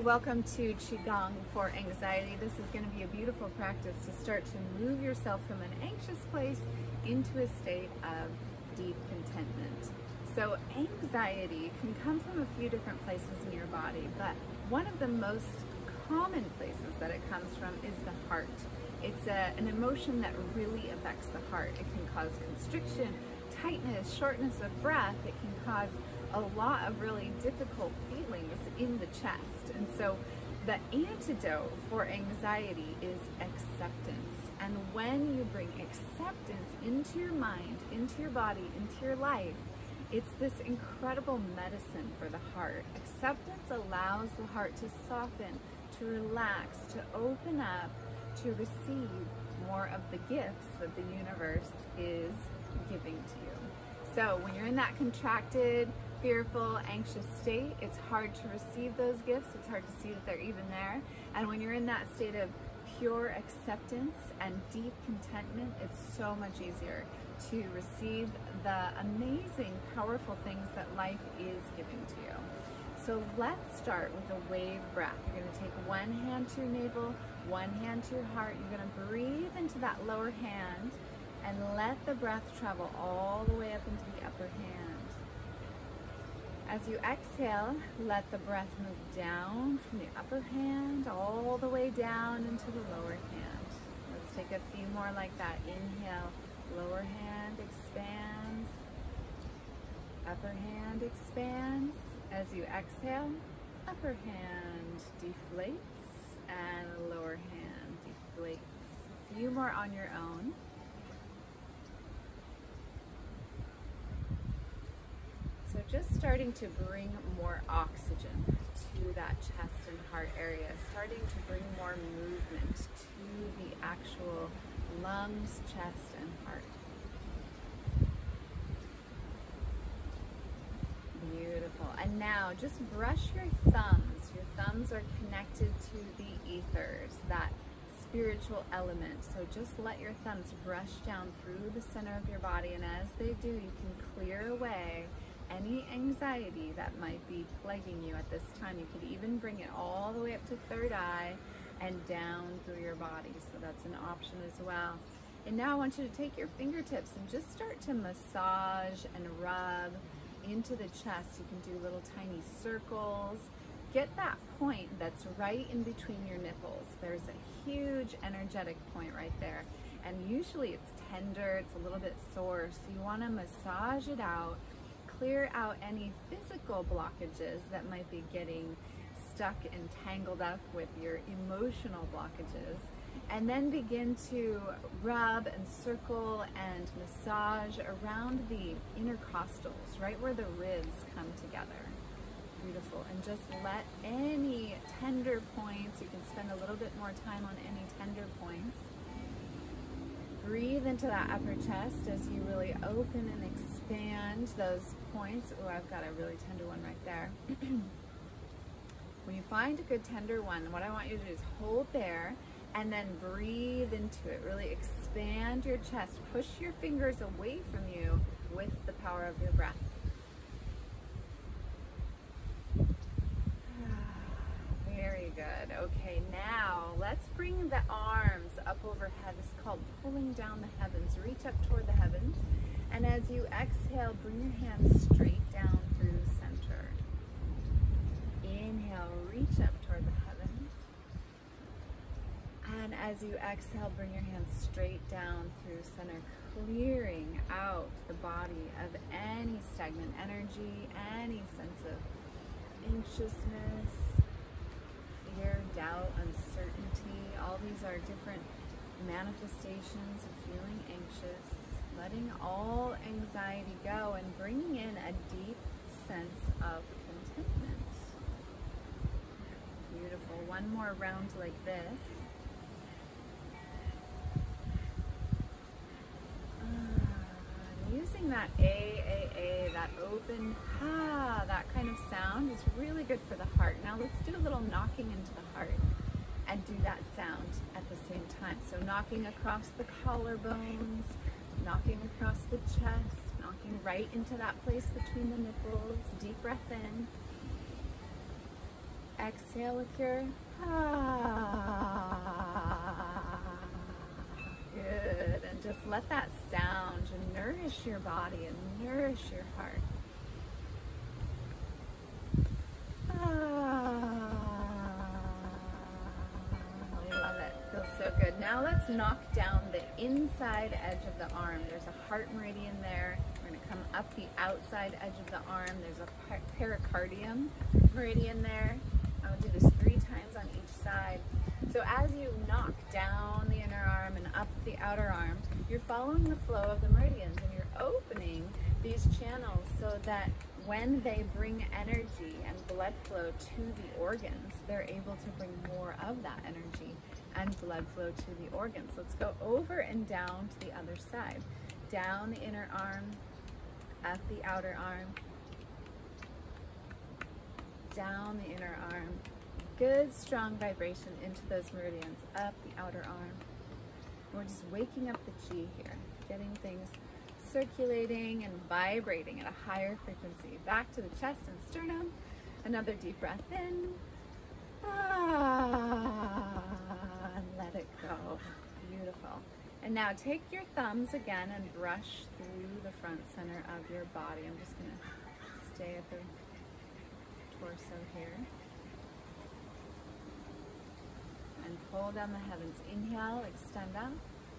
Welcome to Qigong for anxiety. This is going to be a beautiful practice to start to move yourself from an anxious place into a state of deep contentment. So anxiety can come from a few different places in your body, but one of the most common places that it comes from is the heart. It's an emotion that really affects the heart. It can cause constriction, tightness, shortness of breath. It can cause a lot of really difficult feelings in the chest. And so the antidote for anxiety is acceptance. And when you bring acceptance into your mind, into your body, into your life, it's this incredible medicine for the heart. Acceptance allows the heart to soften, to relax, to open up, to receive more of the gifts that the universe is giving to you. So when you're in that contracted, fearful, anxious state, it's hard to receive those gifts. It's hard to see that they're even there. And when you're in that state of pure acceptance and deep contentment, it's so much easier to receive the amazing, powerful things that life is giving to you. So let's start with a wave breath. You're going to take one hand to your navel, one hand to your heart. You're going to breathe into that lower hand and let the breath travel all the way up into the upper hand. As you exhale, let the breath move down from the upper hand all the way down into the lower hand. Let's take a few more like that. Inhale, lower hand expands, upper hand expands. As you exhale, upper hand deflates and lower hand deflates. A few more on your own. So just starting to bring more oxygen to that chest and heart area, starting to bring more movement to the actual lungs, chest, and heart. Beautiful. And now just brush your thumbs. Your thumbs are connected to the ethers, that spiritual element. So just let your thumbs brush down through the center of your body, and as they do, you can clear away any anxiety that might be plaguing you at this time. You could even bring it all the way up to third eye and down through your body. So that's an option as well. And now I want you to take your fingertips and just start to massage and rub into the chest. You can do little tiny circles. Get that point that's right in between your nipples. There's a huge energetic point right there. And usually it's tender, it's a little bit sore. So you want to massage it out. Clear out any physical blockages that might be getting stuck and tangled up with your emotional blockages, and then begin to rub and circle and massage around the intercostals, right where the ribs come together. Beautiful. And just let any tender points, you can spend a little bit more time on any tender points. Breathe into that upper chest as you really open and expand those points. Oh, I've got a really tender one right there. When you find a good tender one, what I want you to do is hold there and then breathe into it. Really expand your chest. Push your fingers away from you with the power of your breath. Very good. Okay, now let's bring the arms up overhead. This is called pulling down the heavens. Reach up toward the heavens. And as you exhale, bring your hands straight down through center. Inhale, reach up toward the heavens. And as you exhale, bring your hands straight down through center, clearing out the body of any stagnant energy, any sense of anxiousness, fear, doubt, uncertainty. All these are different manifestations of feeling anxious. Letting all anxiety go and bringing in a deep sense of contentment. Beautiful. One more round like this. Using that A, that open, that kind of sound is really good for the heart. Now let's do a little knocking into the heart and do that sound at the same time. So knocking across the collarbones, knocking across the chest, knocking right into that place between the nipples. Deep breath in. Exhale with your good, and just let that sound nourish your body and nourish your heart. Love it. Feels so good. Now let's knock down the inside edge of the arm. There's a heart meridian there. We're going to come up the outside edge of the arm. There's a pericardium meridian there. I'll do this 3 times on each side. So as you knock down the inner arm and up the outer arm, you're following the flow of the meridians, and you're opening these channels so that when they bring energy and blood flow to the organs, they're able to bring more of that energy and blood flow to the organs. Let's go over and down to the other side. Down the inner arm, up the outer arm, down the inner arm. Good strong vibration into those meridians, up the outer arm. We're just waking up the chi here, getting things circulating and vibrating at a higher frequency. Back to the chest and sternum. Another deep breath in. And let it go. Beautiful. And now take your thumbs again and brush through the front center of your body. I'm just going to stay at the torso here. And pull down the heavens. Inhale, extend up.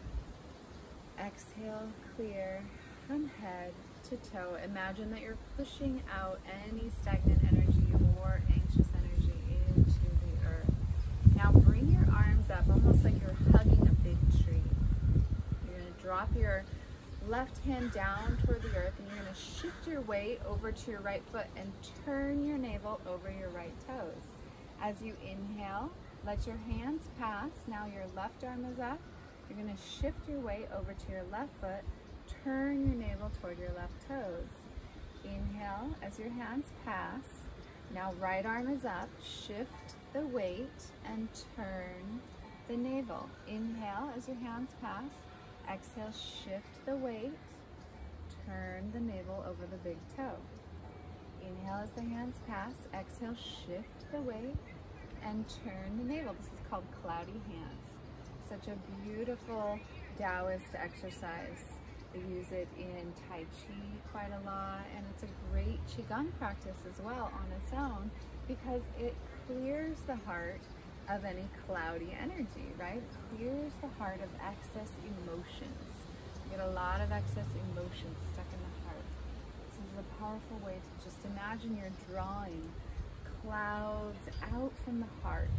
Exhale, clear from head to toe. Imagine that you're pushing out any stagnant energy or anxious energy into the earth. Now bring your arms up almost like you're hugging a big tree. You're going to drop your left hand down toward the earth, and you're going to shift your weight over to your right foot and turn your navel over your right toes. As you inhale, let your hands pass. Now your left arm is up. You're going to shift your weight over to your left foot, turn your navel toward your left toes. Inhale as your hands pass. Now right arm is up, shift the weight and turn the navel. Inhale as your hands pass. Exhale, shift the weight, turn the navel over the big toe. Inhale as the hands pass. Exhale, shift the weight and turn the navel. This is called cloudy hands. Such a beautiful Taoist exercise. They use it in Tai Chi quite a lot, and it's a great Qigong practice as well on its own, because it clears the heart of any cloudy energy, right? Clears the heart of excess emotions. You get a lot of excess emotions stuck in the heart. This is a powerful way to just imagine you're drawing clouds out from the heart,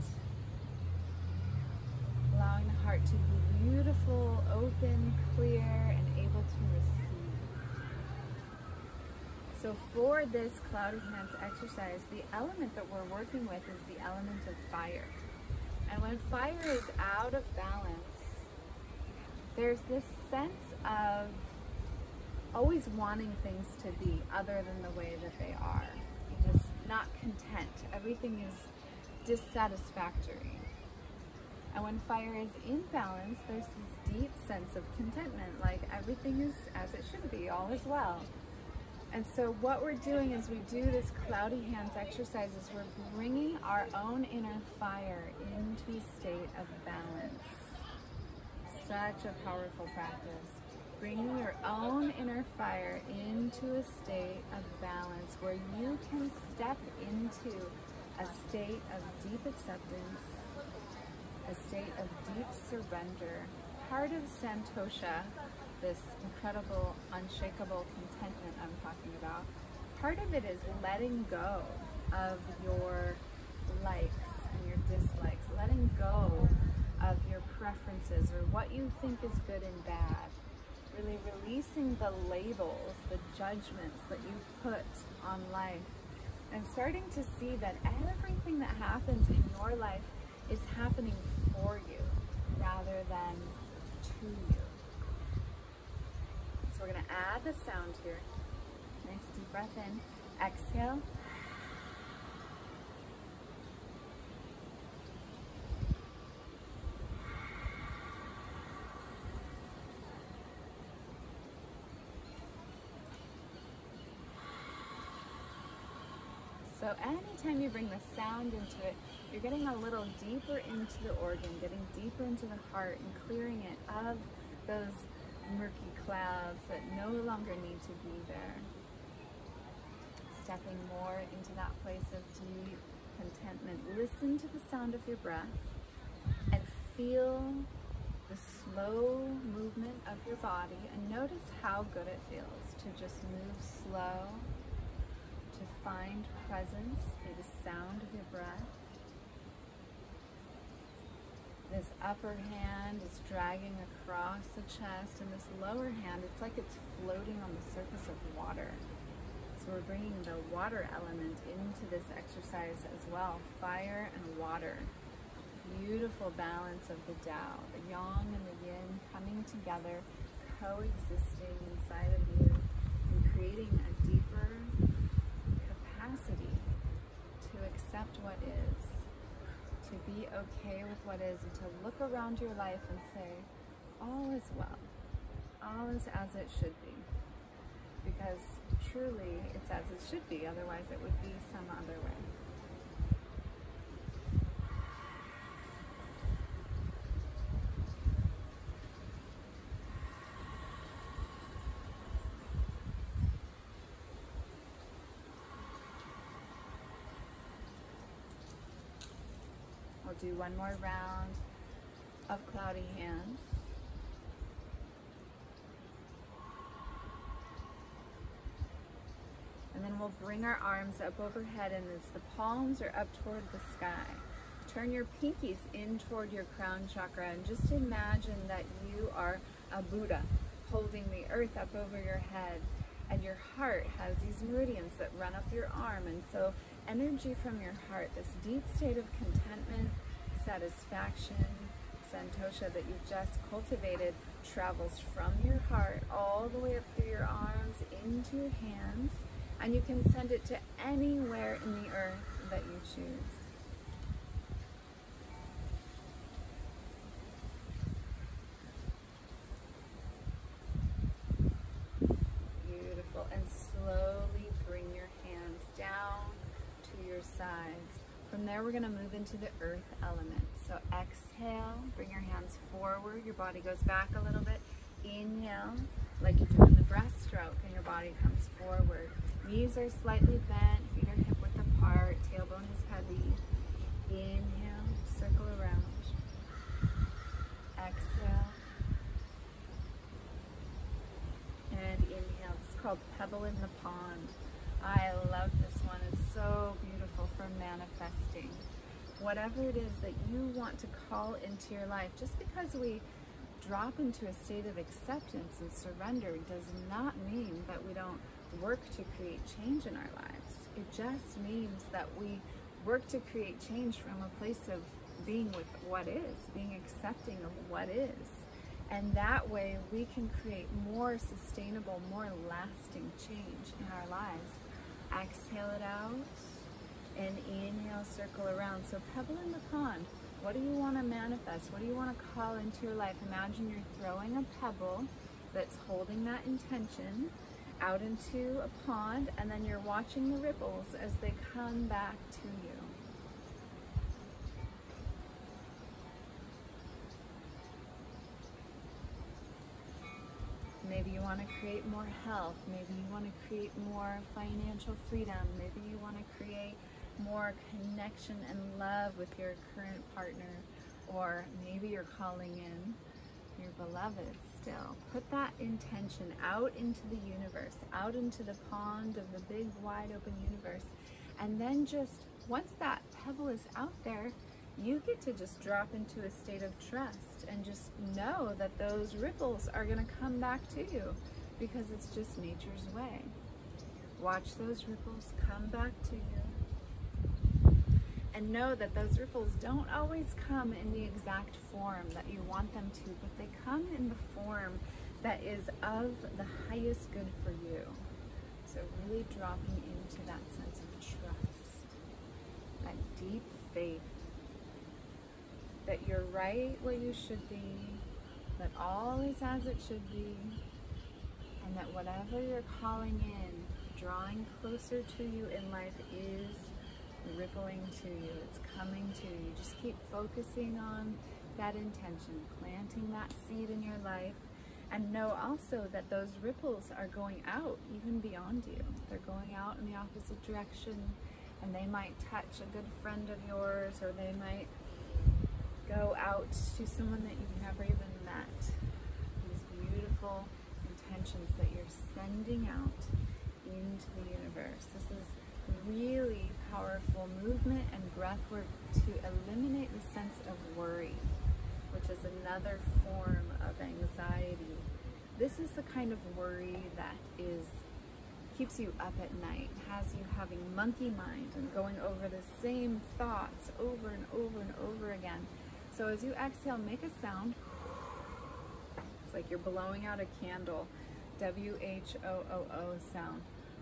allowing the heart to be beautiful, open, clear, and able to receive. So for this cloudy hands exercise, the element that we're working with is the element of fire. And when fire is out of balance, there's this sense of always wanting things to be other than the way that they are. Just not content. Everything is dissatisfactory. And when fire is in balance, there's this deep sense of contentment, like everything is as it should be, all is well. And so what we're doing as we do this cloudy hands exercise is we're bringing our own inner fire into a state of balance. Such a powerful practice. Bringing your own inner fire into a state of balance where you can step into a state of deep acceptance, a state of deep surrender. Part of Santosha, this incredible, unshakable contentment I'm talking about, part of it is letting go of your likes and your dislikes, letting go of your preferences or what you think is good and bad. Really releasing the labels, the judgments that you put on life, and starting to see that everything that happens in your life is happening for you rather than to you. So we're going to add the sound here. Nice deep breath in. Exhale. So anytime you bring the sound into it, you're getting a little deeper into the organ, getting deeper into the heart and clearing it of those murky clouds that no longer need to be there. Stepping more into that place of deep contentment. Listen to the sound of your breath and feel the slow movement of your body, and notice how good it feels to just move slow, to find presence through the sound of your breath. This upper hand is dragging across the chest, and this lower hand, it's like it's floating on the surface of water. So we're bringing the water element into this exercise as well, fire and water. Beautiful balance of the Tao, the yang and the yin coming together, coexisting inside of you, and creating a deeper capacity to accept what is, to be okay with what is, and to look around your life and say, all is well, all is as it should be. Because truly, it's as it should be, otherwise it would be some other way. We'll do one more round of cloudy hands. And then we'll bring our arms up overhead, and as the palms are up toward the sky, turn your pinkies in toward your crown chakra, and just imagine that you are a Buddha holding the earth up over your head, and your heart has these meridians that run up your arm. And so energy from your heart, this deep state of contentment, satisfaction, santosha that you've just cultivated, travels from your heart all the way up through your arms into your hands, and you can send it to anywhere in the earth that you choose. Beautiful. And slowly bring your hands down to your sides. From there, we're going to move into the earth element. So exhale, bring your hands forward, your body goes back a little bit. Inhale, like you're doing the breaststroke, and your body comes forward. Knees are slightly bent, feet are hip width apart, tailbone is heavy. Inhale, circle around. Exhale. And inhale. It's called Pebble in the Pond. I love this one. It's so beautiful for manifesting. Whatever it is that you want to call into your life, just because we drop into a state of acceptance and surrender does not mean that we don't work to create change in our lives. It just means that we work to create change from a place of being with what is, being accepting of what is. And that way we can create more sustainable, more lasting change in our lives. Exhale it out and inhale, circle around. So pebble in the pond. What do you want to manifest? What do you want to call into your life? Imagine you're throwing a pebble that's holding that intention out into a pond, and then you're watching the ripples as they come back to you. Maybe you want to create more health. Maybe you want to create more financial freedom. Maybe you want to create more connection and love with your current partner. Or maybe you're calling in your beloved still. Put that intention out into the universe, out into the pond of the big wide open universe. And then just once that pebble is out there, you get to just drop into a state of trust and just know that those ripples are going to come back to you, because it's just nature's way. Watch those ripples come back to you. And know that those ripples don't always come in the exact form that you want them to, but they come in the form that is of the highest good for you. So really dropping into that sense of trust, that deep faith that you're right where you should be, that all is as it should be, and that whatever you're calling in drawing closer to you in life is rippling to you. It's coming to you. Just keep focusing on that intention, planting that seed in your life, and know also that those ripples are going out even beyond you. They're going out in the opposite direction, and they might touch a good friend of yours, or they might go out to someone that you've never even met. These beautiful intentions that you're sending out into the universe. This is really powerful movement and breath work to eliminate the sense of worry, which is another form of anxiety. This is the kind of worry that keeps you up at night, has you having monkey mind and going over the same thoughts over and over and over again. So as you exhale, make a sound. It's like you're blowing out a candle. W-H-O-O-O sound.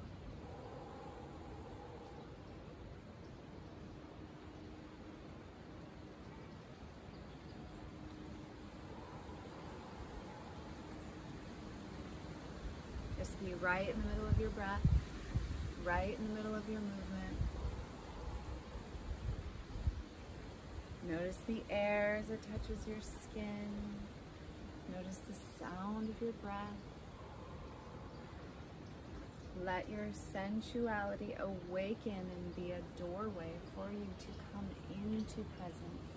Just be right in the middle of your breath, right in the middle of your movement. Notice the air as it touches your skin. Notice the sound of your breath. Let your sensuality awaken and be a doorway for you to come into presence.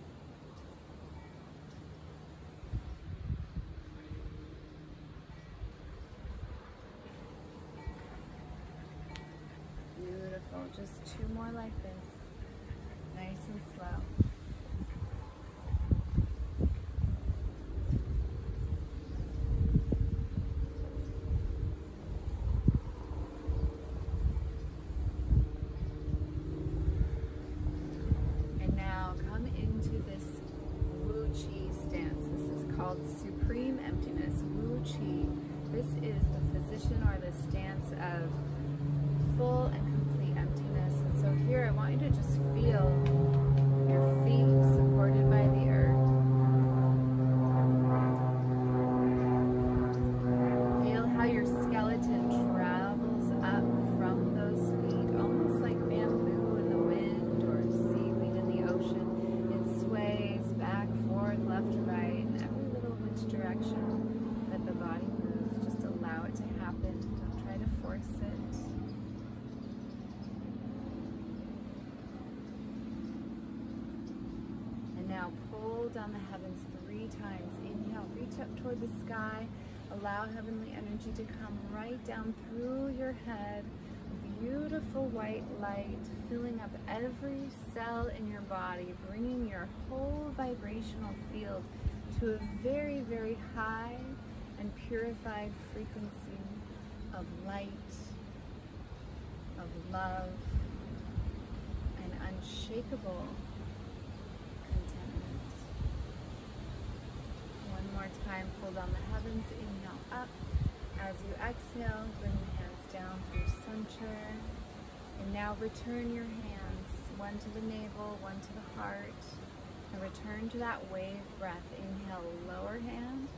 Beautiful. Just 2 more like this. Nice and slow. Supreme emptiness, Wu Qi. This is the position or the stance of full and complete emptiness. And so here I want you to just feel your feet supported by the earth. Feel how your skeleton travels up from those feet, almost like bamboo in the wind or seaweed in the ocean. It sways back, forth, left to right, direction that the body moves. Just allow it to happen. Don't try to force it. And now pull down the heavens 3 times. Inhale, reach up toward the sky. Allow heavenly energy to come right down through your head. Beautiful white light filling up every cell in your body, bringing your whole vibrational field to a very, very high and purified frequency of light, of love, and unshakable contentment. One more time, pull down the heavens, inhale up. As you exhale, bring the hands down through center. And now return your hands, one to the navel, one to the heart. And return to that wave breath. Inhale, lower hand,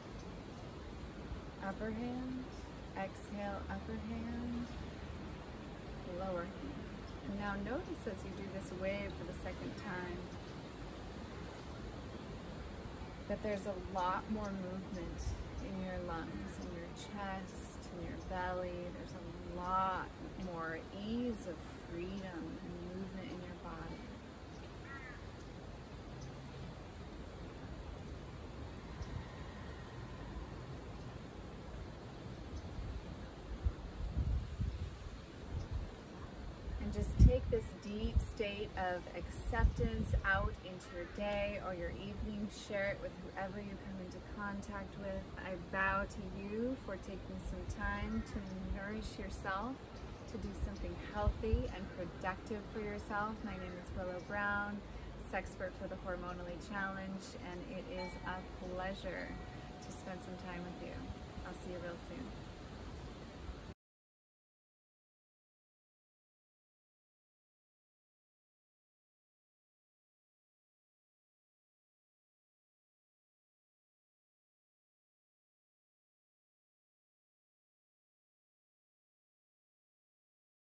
upper hand, exhale, upper hand, lower hand. And now notice as you do this wave for the second time that there's a lot more movement in your lungs, in your chest, in your belly. There's a lot more ease of freedom and movement in your body. Just take this deep state of acceptance out into your day or your evening. Share it with whoever you come into contact with. I bow to you for taking some time to nourish yourself, to do something healthy and productive for yourself. My name is Willow Brown, sexpert for the Hormonally Challenge, and it is a pleasure to spend some time with you.